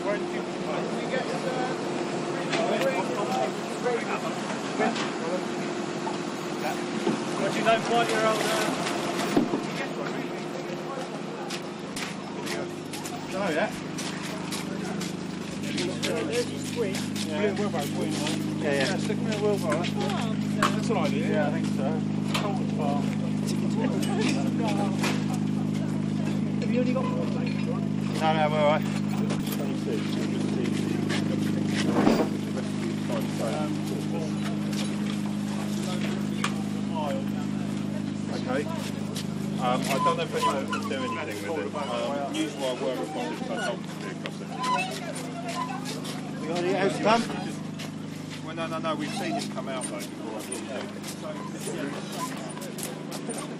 What you don't point your old Oh yeah. Yeah, stick me a wheelbarrow. That's an idea. Yeah, I think so. Have you only got one? No, we're alright. Okay. I don't know if anyone can do anything with it. Usually I work with one so I don't be across it. You got any house pump? Well, no, we've seen him come out though before.